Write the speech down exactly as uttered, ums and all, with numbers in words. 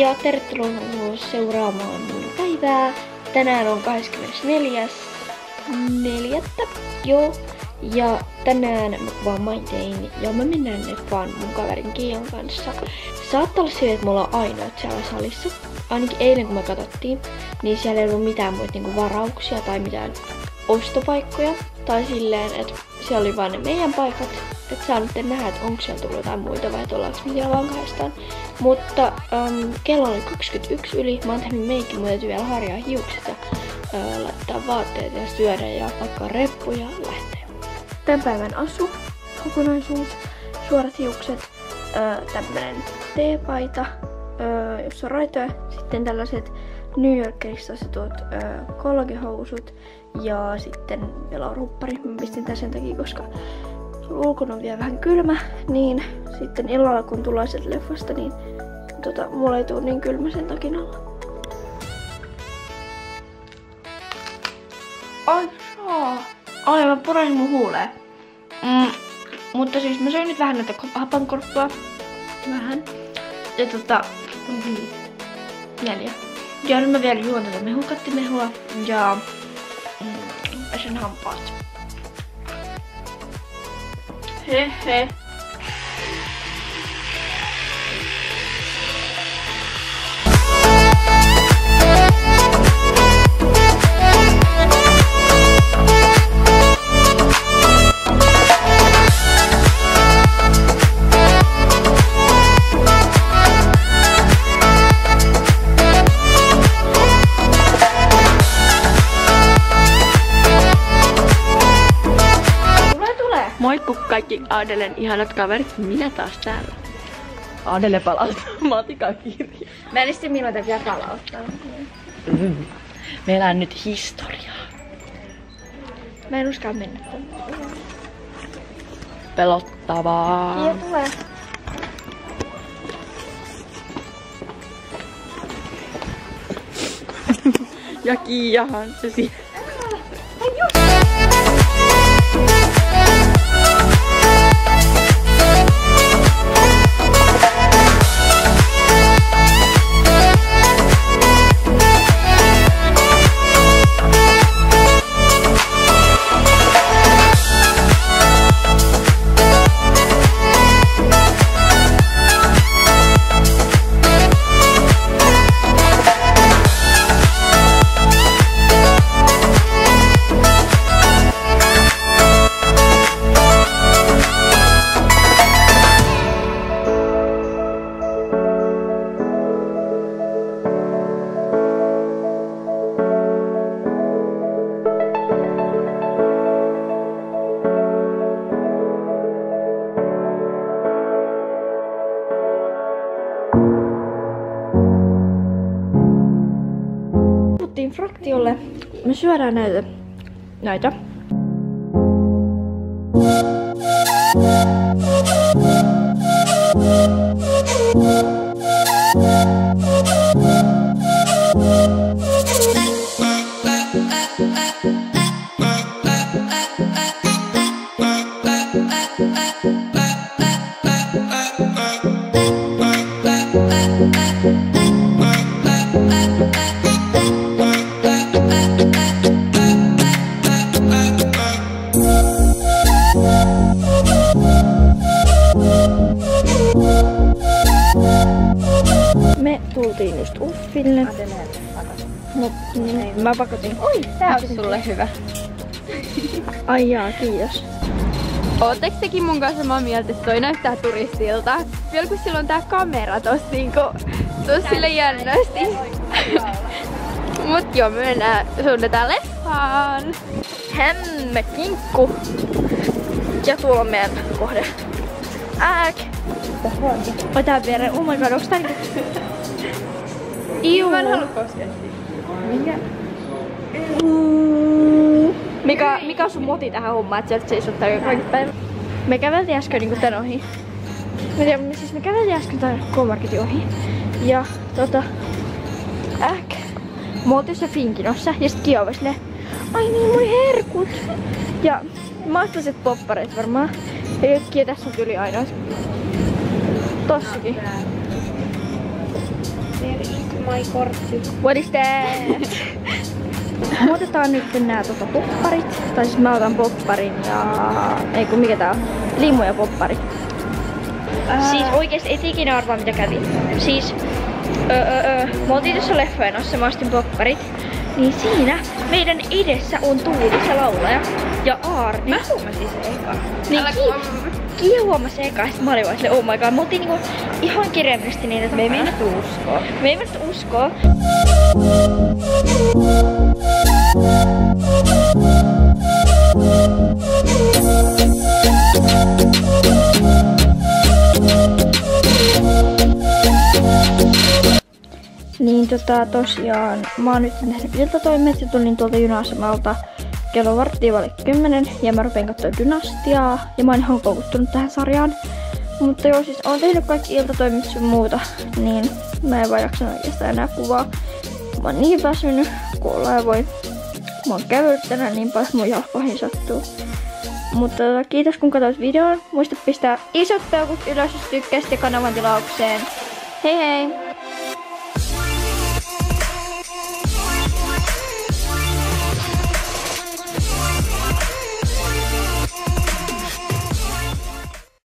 Ja tervetuloa seuraamaan mun päivää. Tänään on kahdeskymmenesneljäs neljättä Joo. Ja tänään mä kuvaan My Dayn ja me mennään neffaan mun kaverin Kiian kanssa. Saattaa olla silleen, että me ollaan ainoat siellä salissa. Ainakin eilen kun me katsottiin, niin siellä ei ollut mitään muita niinku varauksia tai mitään ostopaikkoja. Tai silleen, että siellä oli vain ne meidän paikat. Että saa nyt nähdä, että onko siellä tullut jotain muita vai että ollaanko me siellä vaan kahdestaan. Mutta um, kello on kaksikymmentäyksi yli. Mä oon tehnyt meikin, mun täytyy vielä harjaa hiukset ja uh, laittaa vaatteet ja syödä ja pakkaa reppu ja lähteä. Tän päivän asu, kokonaisuus, suorat hiukset, uh, tämmönen teepaita, uh, jossa on raitoja, sitten tällaiset New Yorkerissa asetut uh, kollegehousut ja sitten vielä on ruppari. Mä pistin tän sen takia, koska ulkona on vielä vähän kylmä, niin sitten illalla kun tullaan sieltä leffasta, niin tota, mulla ei tuu niin kylmä sen takin alla. Ai saa! Ai mä puresin mun huuleen. Mm, mutta siis mä söin nyt vähän näitä hapankorppua. Vähän. Ja tota... Viisi. Neljä. Ja nyt mä vielä juon tätä mehukattimehua ja... Mm, pesen hampaat. Hehe. Moikku kaikki Adelen ihanat kaverit, minä taas täällä. Adele palauttaa matikakirja. Mä en sitten milloin vielä palauttaa. Mm. Meillä on nyt historiaa. Mä en uskalla mennä tänne. Pelottavaa. Kiia tulee. Ja Kiiahan se siellä. Fraktiolle. Me syödään näitä. näitä. Me tultiin just Uffille. No, mm, mä pakotin. Oi, tää on sulle hyvä. Ai jaa, kiitos. Ootteko tekin mun kanssa samaa mieltä, että toi näyttää turistilta? Vielä kun sillä on tää kamera tossa niinku, tossa sille jännästi. Mut joo, me mennään suunnataan leffaan. Hemme kinkku. Ja tuolla on meidän kohde. Ääk. Oi tää viereen. Oh my god, onks tää niinku... Iu. Mä en halua koskea. Mikä? Mikä, mikä on sun moti tähän hommaan, että sieltä seisottaa jo kaikki päivä? Me käveltiin äsken niinku tän ohi. Me, tiedä, me, siis me käveltiin äsken tän K-Marketin ohi. Ja tota... Äk. Me oltiin se Finkinossa ja sit Kia oli silleen, ai niin mun herkut. Ja maistuiset poppareet varmaan. Ja Kia tässä on tyyli ainoa. Tossakin. Where is my kortsi? What is that? Me otetaan nyt nää tota popparit. Tai siis mä otan popparin ja... Ei kun mikä tää on? Limu ja popparit. Ää... Siis oikeesti et ikinä arvaa mitä kävi. Siis... Öö, öö, mä oltiin tuossa leffoenossa, mä ostin popparit. Niin siinä meidän edessä on Tuuli, se laulaja. Ja Aarni. Mä huomasin se eka. Niin Kiia huomasi eka ja sit mä olin vaan silleen, oh my god. Me oltiin niinku ihan kirjaimellisesti niitä takana. Me ei meinattu uskoa. Me ei meinattu uskoa. Niin tota tosiaan, mä oon nyt tehnyt iltatoimet ja tulin tuolta juna-asemalta kello varttia vaille kymmenen ja mä rupean katsoa Dynastiaa ja mä oon ihan koukuttunut tähän sarjaan. Mutta joo, siis oon tehnyt kaikki iltatoimet sun muuta, niin mä en vaan jaksanut oikeastaan enää kuvaa. Mä oon niin väsynyt, kun ollaan voi. Mä oon kävellyt tänään niin paljon, mun jalkoihin sattuu. Mutta kiitos kun katsoit videon. Muista pistää isot peukut ylös, jos tykkäsit ja kanavan tilaukseen. Hei hei!